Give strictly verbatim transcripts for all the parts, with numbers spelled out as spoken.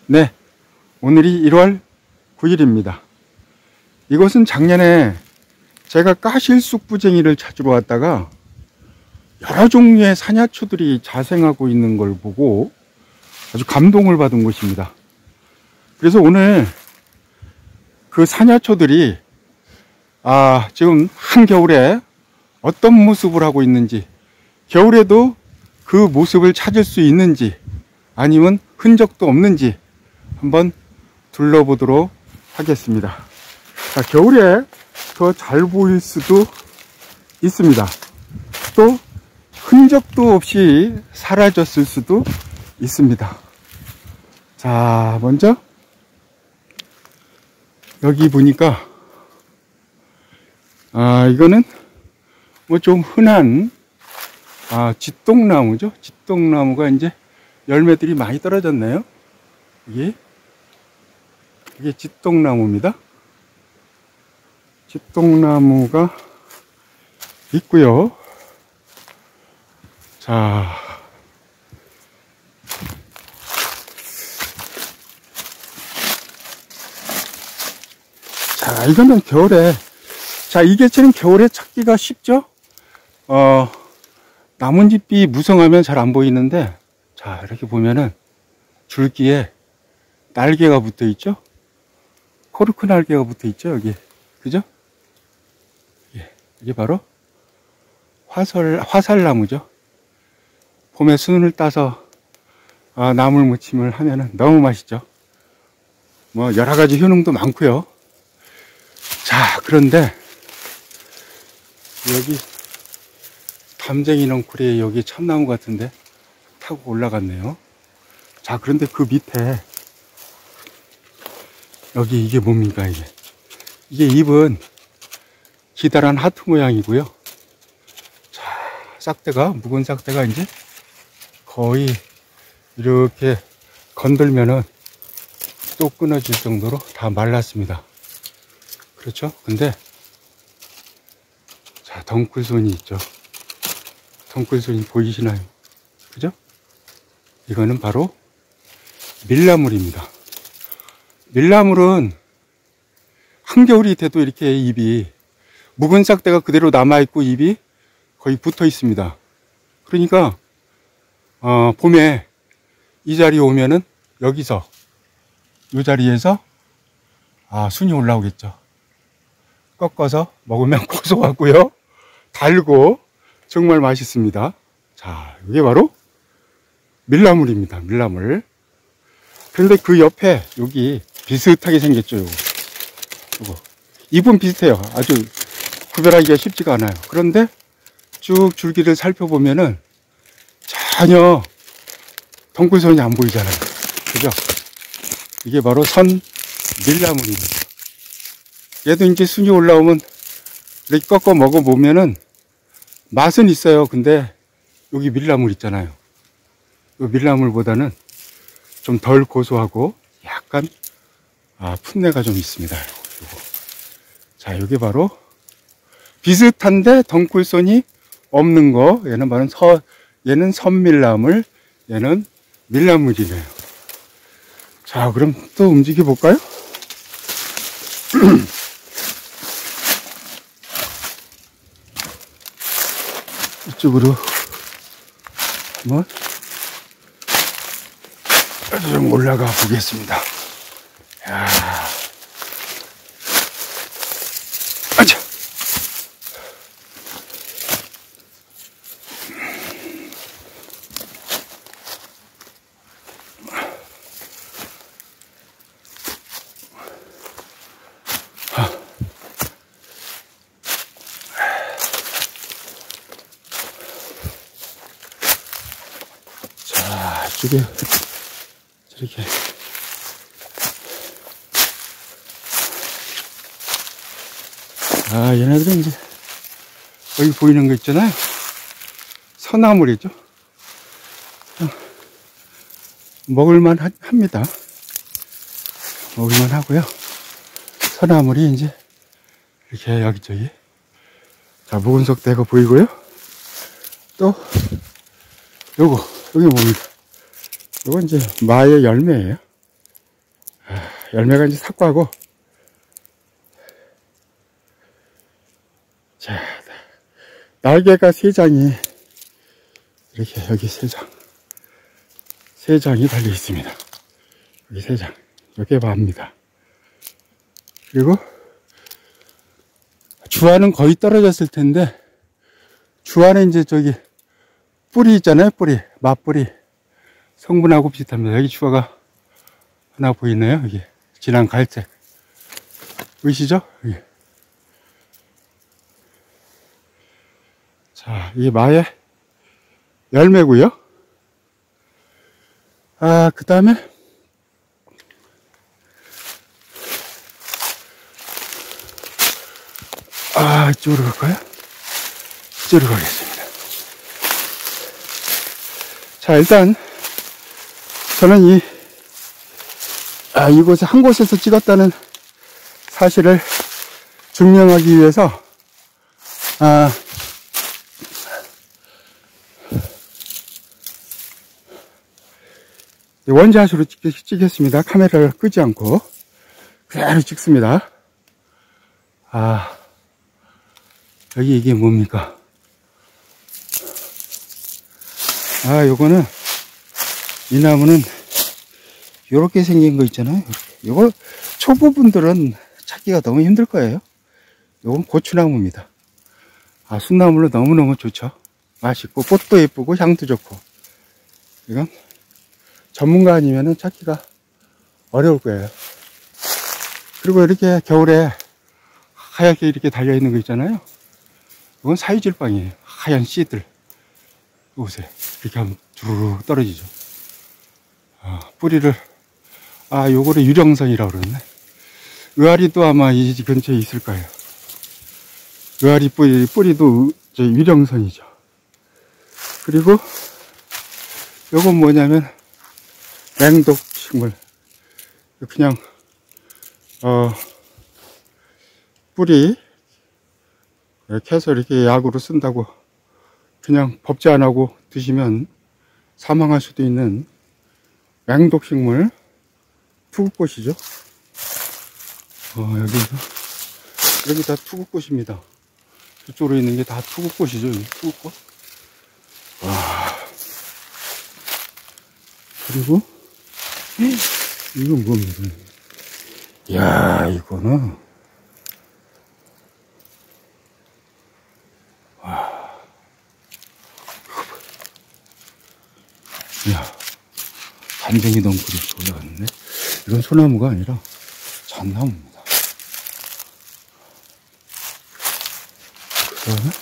네, 오늘이 일월 구일입니다. 이곳은 작년에 제가 까실쑥부쟁이를 찾으러 왔다가 여러 종류의 사냐초들이 자생하고 있는 걸 보고 아주 감동을 받은 곳입니다. 그래서 오늘 그 사냐초들이 아, 지금 한겨울에 어떤 모습을 하고 있는지, 겨울에도 그 모습을 찾을 수 있는지 아니면 흔적도 없는지 한번 둘러보도록 하겠습니다. 자, 겨울에 더 잘 보일 수도 있습니다. 또 흔적도 없이 사라졌을 수도 있습니다. 자, 먼저 여기 보니까 아, 이거는 뭐 좀 흔한 아, 쥐똥나무죠. 쥐똥나무가 이제 열매들이 많이 떨어졌네요. 이게 이게 쥐똥나무입니다. 쥐똥나무가 있고요. 자, 자, 이거는 겨울에, 자, 이 개체는 겨울에 찾기가 쉽죠? 어, 나뭇잎이 무성하면 잘 안 보이는데, 자, 이렇게 보면은 줄기에 날개가 붙어 있죠? 코르크 날개가 붙어 있죠, 여기. 그죠? 예, 이게 바로 화설, 화살나무죠. 봄에 순을 따서 아, 나물 무침을 하면은 너무 맛있죠. 뭐 여러 가지 효능도 많고요. 자, 그런데 여기 담쟁이 넝쿨에 여기 참나무 같은데 타고 올라갔네요. 자, 그런데 그 밑에 여기 이게 뭡니까? 이게 이게 잎은 기다란 하트 모양이고요. 자, 싹대가, 묵은 싹대가 이제 거의 이렇게 건들면은 또 끊어질 정도로 다 말랐습니다. 그렇죠? 근데 자, 덩쿨손이 있죠. 덩쿨손이 보이시나요? 그죠? 이거는 바로 밀나물입니다. 밀나물은 한겨울이 돼도 이렇게 잎이 묵은 싹대가 그대로 남아있고 잎이 거의 붙어 있습니다. 그러니까 어, 봄에 이 자리에 오면은 여기서 이 자리에서 아, 순이 올라오겠죠. 꺾어서 먹으면 고소하고요, 달고 정말 맛있습니다. 자, 이게 바로 밀나물입니다. 밀나물. 그런데 그 옆에 여기 비슷하게 생겼죠. 요거. 요거. 잎은 비슷해요. 아주 구별하기가 쉽지가 않아요. 그런데 쭉 줄기를 살펴보면은 전혀 덩쿨손이 안 보이잖아요. 그죠? 이게 바로 선 밀나물입니다. 얘도 이제 순이 올라오면 이렇게 꺾어 먹어보면은 맛은 있어요. 근데 여기 밀나물 있잖아요. 이 밀나물보다는 좀 덜 고소하고 약간 아, 풋내가 좀 있습니다. 요거. 자, 이게 바로 비슷한데 덩쿨손이 없는 거. 얘는 바로 서, 얘는 선밀나물, 얘는 밀나물이네요. 자, 그럼 또 움직여 볼까요? 이쪽으로 한번 좀 올라가 보겠습니다. 야, 아차. 자, 이쪽에 저렇게 아, 얘네들은 이제 여기 보이는 거 있잖아요. 서나물이죠. 먹을만 하, 합니다. 먹을만 하고요. 서나물이 이제 이렇게 여기저기 자, 묵은 석대가 보이고요. 또 요거 여기 뭡니까? 요건 이제 마의 열매예요. 열매가 이제 삭과고. 자, 날개가 세 장이, 이렇게 여기 세 장, 세 장이 달려 있습니다. 여기 세 장. 이렇게 봅니다. 그리고 주화는 거의 떨어졌을 텐데, 주화는 이제 저기 뿌리 있잖아요. 뿌리, 맛뿌리. 성분하고 비슷합니다. 여기 주화가 하나 보이네요. 여기 진한 갈색 보이시죠? 여기. 자, 이게 마의 열매고요. 아, 그 다음에 아, 이쪽으로 갈까요? 이쪽으로 가겠습니다. 자, 일단 저는 이 아, 이곳에 한 곳에서 찍었다는 사실을 증명하기 위해서 아, 원샷으로 찍, 찍겠습니다. 카메라를 끄지 않고 그대로 찍습니다. 아, 여기 이게 뭡니까? 아, 요거는, 이 나무는 요렇게 생긴 거 있잖아요. 요거 초보분들은 찾기가 너무 힘들 거예요. 요건 고추나무입니다. 아, 순나물로 너무너무 좋죠. 맛있고 꽃도 예쁘고 향도 좋고. 이건 전문가 아니면은 찾기가 어려울 거예요. 그리고 이렇게 겨울에 하얗게 이렇게 달려있는 거 있잖아요. 이건 사이질방이에요. 하얀 씨들. 보세요. 이렇게 하면 주르르 떨어지죠. 아, 뿌리를, 아, 요거를 유령선이라고 그러네. 의아리도 아마 이 근처에 있을 거예요. 의아리 뿌리, 뿌리도 저 유령선이죠. 그리고 요건 뭐냐면 맹독식물. 그냥 어 뿌리 이렇게 해서 이렇게 약으로 쓴다고 그냥 법제 안 하고 드시면 사망할 수도 있는 맹독식물 투구꽃이죠. 어, 여기서 여기 다 투구꽃입니다. 저쪽으로 있는 게 다 투구꽃이죠. 여기 투구꽃. 와. 그리고 이건 뭡니까? 이야, 이거는 와. 이야, 단정이 덩굴이 올라갔는데 이건 소나무가 아니라 잣나무입니다. 그 다음에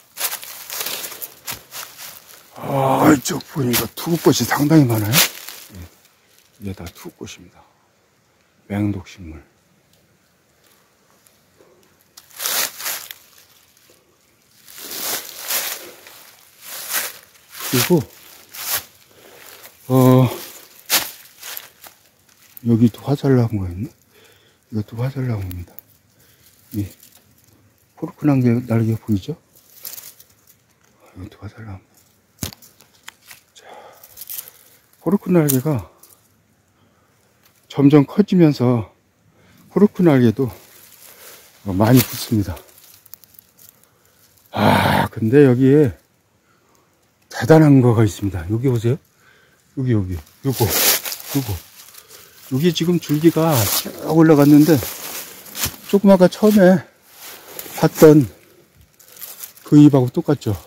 아, 이쪽 보니까 투구꽃이 상당히 많아요. 이게 다 투구꽃입니다. 맹독식물. 그리고 어 여기도 화살나무가 있네. 이것도 화살나무입니다. 이 포르크 날개, 날개 보이죠? 이것도 화살나무. 자, 포르크 날개가 점점 커지면서 포르크 날개도 많이 붙습니다. 아, 근데 여기에 대단한 거가 있습니다. 여기 보세요. 여기, 여기, 요거, 요거. 여기 지금 줄기가 쭉 올라갔는데, 조금 아까 처음에 봤던 그 잎하고 똑같죠?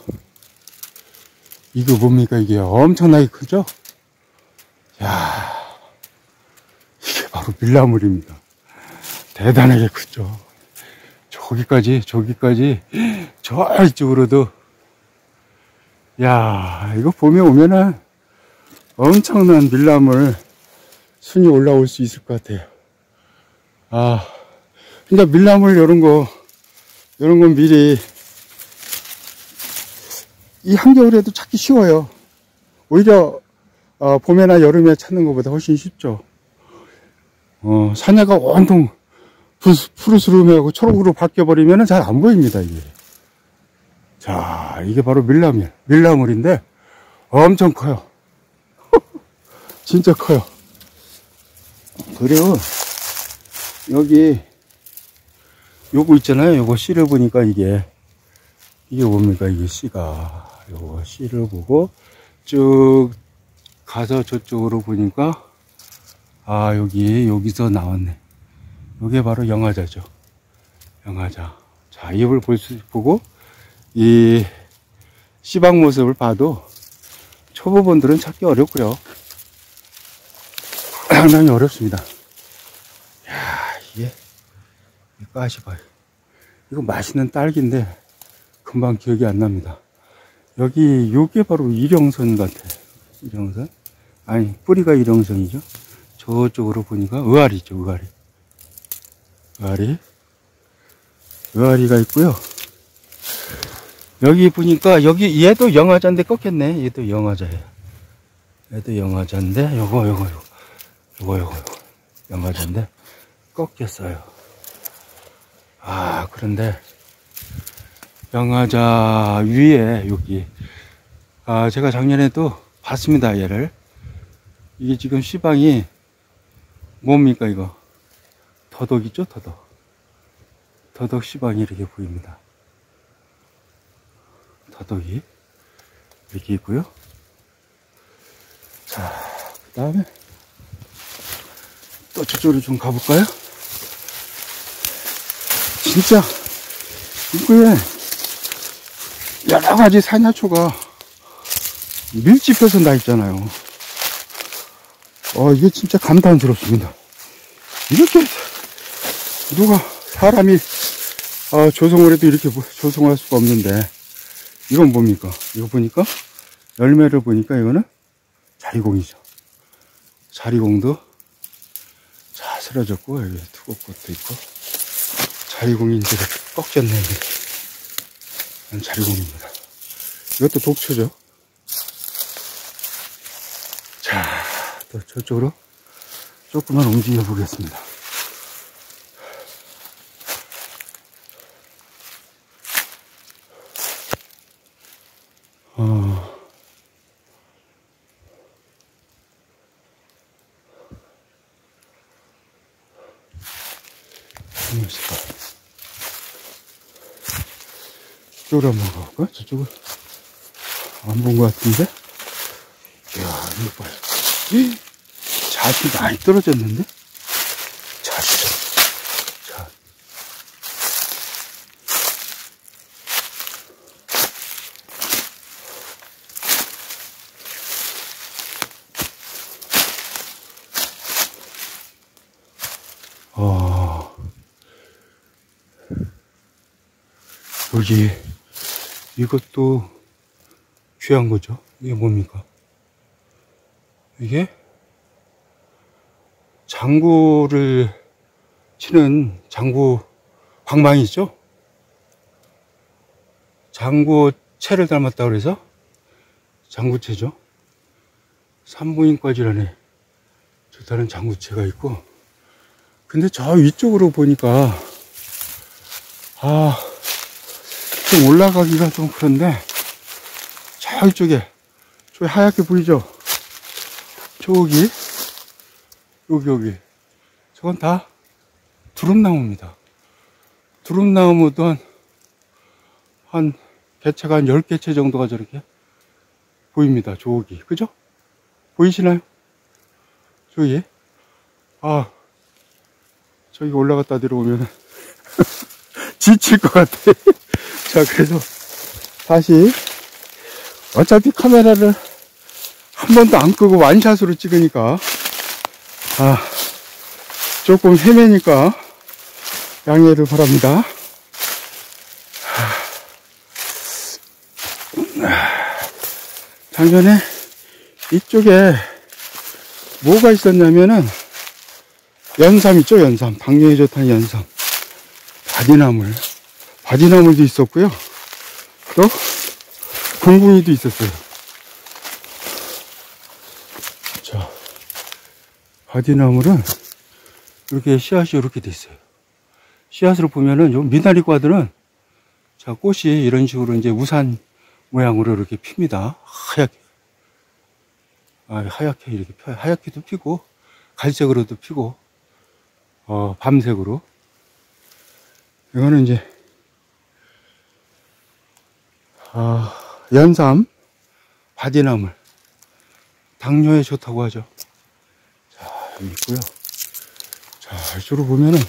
이거 뭡니까? 이게 엄청나게 크죠? 야, 이게 바로 밀나물입니다. 대단하게 크죠? 저기까지, 저기까지, 저 이쪽으로도, 야, 이거 보면 오면은 엄청난 밀나물 순이 올라올 수 있을 것 같아요. 아, 그러니까 밀나물 이런 거, 이런 건 미리 이 한겨울에도 찾기 쉬워요. 오히려 어, 봄에나 여름에 찾는 것보다 훨씬 쉽죠. 어, 산야가 온통 푸르스름하고 초록으로 바뀌어버리면 잘 안 보입니다, 이게. 자, 이게 바로 밀나물, 밀나물인데 엄청 커요. 진짜 커요. 그리고 여기 요거 있잖아요. 요거 씨를 보니까 이게 이게 뭡니까? 이게 씨가 요거 씨를 보고 쭉 가서 저쪽으로 보니까 아 여기 여기서 나왔네. 요게 바로 영화자죠. 영화자. 자, 잎을 볼 수 보고 이 씨방 모습을 봐도 초보분들은 찾기 어렵고요. 상당히 어렵습니다. 야, 이게 가시 봐요. 이거 맛있는 딸기인데 금방 기억이 안 납니다. 여기 요게 바로 일형선 같아요. 일형선? 아니, 뿌리가 일형선이죠. 저쪽으로 보니까 의아리죠. 의아리. 의아리. 의아리가 있고요. 여기 보니까 여기 얘도 영화자인데 꺾였네. 얘도 영화자예요. 얘도 영화자인데 요거 요거 요거 요거 요거 요거 영화자인데 꺾였어요. 아, 그런데 영화자 위에 여기 아 제가 작년에도 봤습니다. 얘를. 이게 지금 씨방이 뭡니까 이거? 더덕이죠. 더덕. 더덕 씨방이 이렇게 보입니다. 더덕이 이렇게 있고요. 자, 그 다음에 또 저쪽으로 좀 가볼까요? 진짜 입구에 여러 가지 산야초가 밀집해서 나 있잖아요. 어, 이게 진짜 감탄스럽습니다. 이렇게 누가 사람이 어, 조성을 해도 이렇게 조성할 수가 없는데 이건 뭡니까? 이거 보니까 열매를 보니까 이거는 자리공이죠. 자리공도 자 쓰러졌고 여기 투고꽃도 있고 자리공이 이제 꺾였네. 이건 자리공입니다. 이것도 독초죠. 자, 또 저쪽으로 조금만 움직여 보겠습니다. 어, 이쪽으로 한번 가볼까? 저쪽을 안 본 것 같은데? 이야, 이거 봐요. 잣이 많이 떨어졌는데? 잣이죠. 잣. 어, 여기, 이것도 귀한 거죠. 이게 뭡니까? 이게 장구를 치는 장구 방망이 있죠? 장구채를 닮았다고 그래서 장구채죠. 산부인과질환에 좋다는 장구채가 있고, 근데 저 위쪽으로 보니까 아, 좀 올라가기가 좀 그런데 저쪽에 저기 하얗게 보이죠? 저기 여기 여기 저건 다 두릅나무입니다. 두릅나무도 한, 한 개체가 한 열 개체 정도가 저렇게 보입니다. 저기 그죠? 보이시나요? 저기 아 저기 올라갔다 내려오면 지칠 것 같아. 자, 그래서 다시 어차피 카메라를 한 번도 안 끄고 완샷으로 찍으니까 아 조금 헤매니까 양해를 바랍니다. 작년에 이쪽에 뭐가 있었냐면은 연삼 있죠. 연삼, 당뇨에 좋다는 연삼, 바디나물 바디나물도 있었고요. 또 궁궁이도 있었어요. 자, 바디나물은 이렇게 씨앗이 이렇게 돼 있어요. 씨앗으로 보면은 요 미나리과들은 자 꽃이 이런 식으로 이제 우산 모양으로 이렇게 핍니다. 하얗게 아, 하얗게 이렇게 펴 하얗게도 피고 갈색으로도 피고 어, 밤색으로. 이거는 이제 어, 연삼 바디나물, 당뇨에 좋다고 하죠. 자, 여기 있고요. 자, 이쪽으로 보면은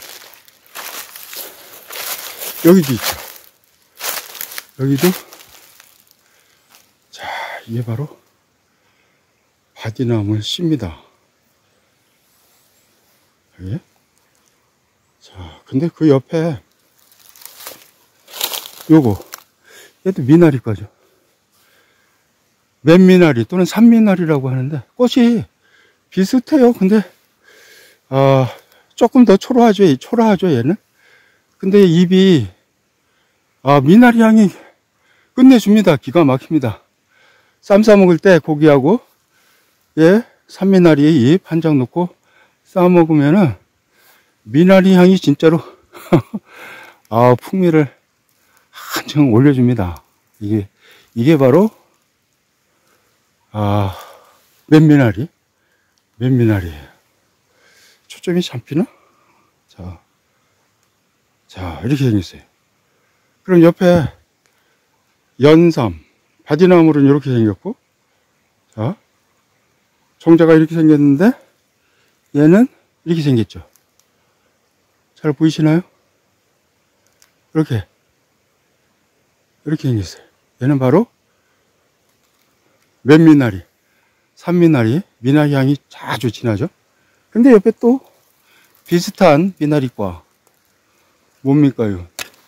여기도 있죠. 여기도. 자, 이게 바로 바디나물 씨입니다. 여기. 자, 근데 그 옆에 요거, 얘도 미나리과죠. 맨미나리 또는 산미나리라고 하는데 꽃이 비슷해요. 근데 어, 조금 더 초라하죠. 초라하죠 얘는. 근데 잎이 아, 미나리 향이 끝내줍니다. 기가 막힙니다. 쌈 싸 먹을 때 고기하고 예, 산미나리 잎 한 장 넣고 싸 먹으면은 미나리 향이 진짜로 아, 풍미를 한층 올려줍니다. 이게 이게 바로 아, 맨미나리, 맨미나리예요. 초점이 잡히나? 자, 자, 이렇게 생겼어요. 그럼 옆에 연삼, 바디나물은 이렇게 생겼고, 자, 종자가 이렇게 생겼는데, 얘는 이렇게 생겼죠. 잘 보이시나요? 이렇게, 이렇게 생겼어요. 얘는 바로 맨미나리, 산미나리, 미나리 향이 아주 진하죠. 근데 옆에 또 비슷한 미나리과 뭡니까 요?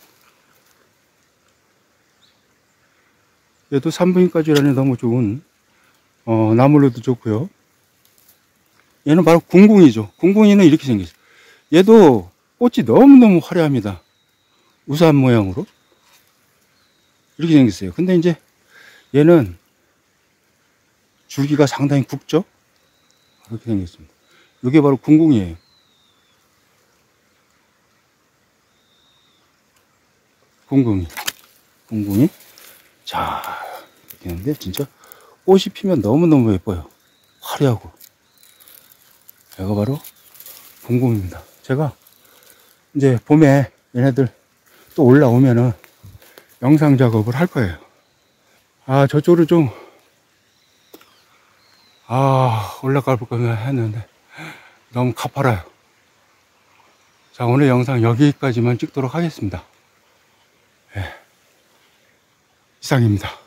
얘도 산부인과 질환에 너무 좋은 어, 나물로도 좋고요. 얘는 바로 궁궁이죠. 궁궁이는 이렇게 생겼어요. 얘도 꽃이 너무너무 화려합니다. 우산 모양으로 이렇게 생겼어요. 근데 이제 얘는 줄기가 상당히 굵죠. 이렇게 생겼습니다. 이게 바로 궁궁이에요. 궁궁이, 궁궁이. 자, 이렇게 했는데 진짜 꽃이 피면 너무너무 예뻐요. 화려하고. 얘가 바로 궁궁입니다. 제가 이제 봄에 얘네들 또 올라오면은 영상 작업을 할 거예요. 아, 저쪽으로 좀 아, 올라가 볼까 했는데 너무 가파라요. 자, 오늘 영상 여기까지만 찍도록 하겠습니다. 네. 이상입니다.